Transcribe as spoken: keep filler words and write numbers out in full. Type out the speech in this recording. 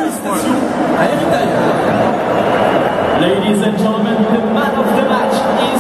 félicitations à Eric Taillard. Ladies and gentlemen, the man of the match is